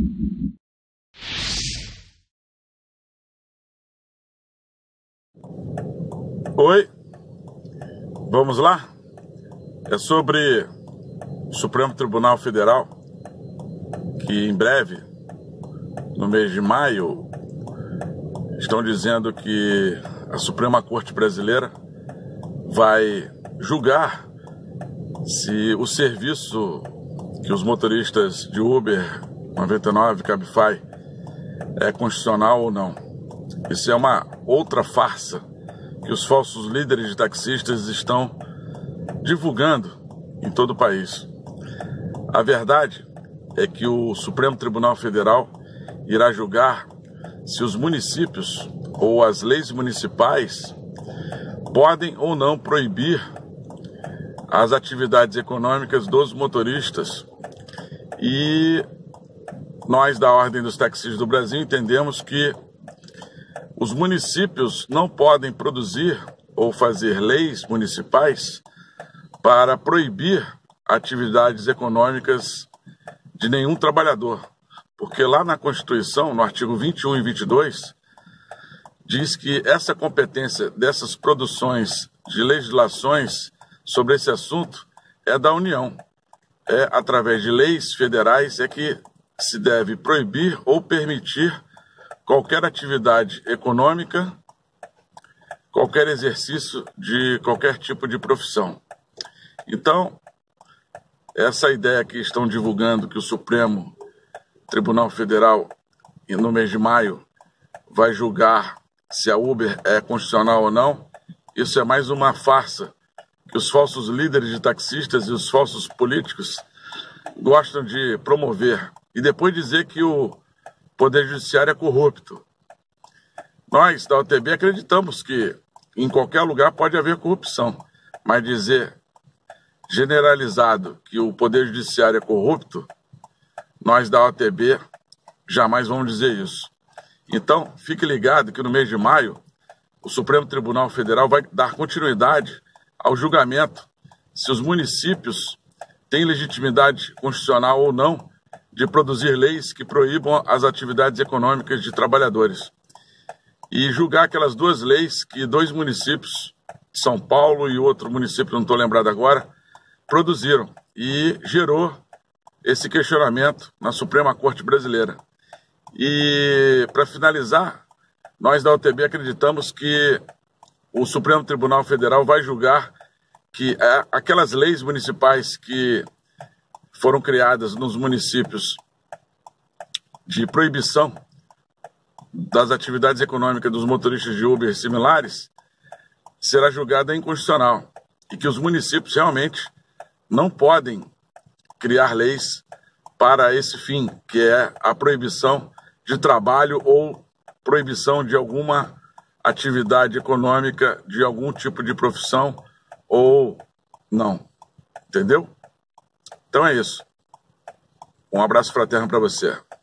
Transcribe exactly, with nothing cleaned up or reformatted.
Oi, vamos lá? É sobre o Supremo Tribunal Federal, que em breve, no mês de maio, estão dizendo que a Suprema Corte Brasileira vai julgar se o serviço que os motoristas de Uber, noventa e nove, Cabify, é constitucional ou não. Isso é uma outra farsa que os falsos líderes de taxistas estão divulgando em todo o país. A verdade é que o Supremo Tribunal Federal irá julgar se os municípios ou as leis municipais podem ou não proibir as atividades econômicas dos motoristas. E nós, da Ordem dos Taxistas do Brasil, entendemos que os municípios não podem produzir ou fazer leis municipais para proibir atividades econômicas de nenhum trabalhador. Porque lá na Constituição, no artigo vinte e um e vinte e dois, diz que essa competência dessas produções de legislações sobre esse assunto é da União. É através de leis federais é que se deve proibir ou permitir qualquer atividade econômica, qualquer exercício de qualquer tipo de profissão. Então, essa ideia que estão divulgando que o Supremo Tribunal Federal, no mês de maio, vai julgar se a Uber é constitucional ou não, isso é mais uma farsa que os falsos líderes de taxistas e os falsos políticos gostam de promover e depois dizer que o Poder Judiciário é corrupto. Nós, da O T B, acreditamos que em qualquer lugar pode haver corrupção, mas dizer generalizado que o Poder Judiciário é corrupto, nós da O T B jamais vamos dizer isso. Então, fique ligado que no mês de maio, o Supremo Tribunal Federal vai dar continuidade ao julgamento se os municípios têm legitimidade constitucional ou não de produzir leis que proíbam as atividades econômicas de trabalhadores. E julgar aquelas duas leis que dois municípios, São Paulo e outro município, não estou lembrado agora, produziram. E gerou esse questionamento na Suprema Corte Brasileira. E, para finalizar, nós da O T B acreditamos que o Supremo Tribunal Federal vai julgar que aquelas leis municipais que foram criadas nos municípios de proibição das atividades econômicas dos motoristas de Uber e similares será julgada inconstitucional e que os municípios realmente não podem criar leis para esse fim, que é a proibição de trabalho ou proibição de alguma atividade econômica de algum tipo de profissão ou não. Entendeu? Então é isso. Um abraço fraterno para você.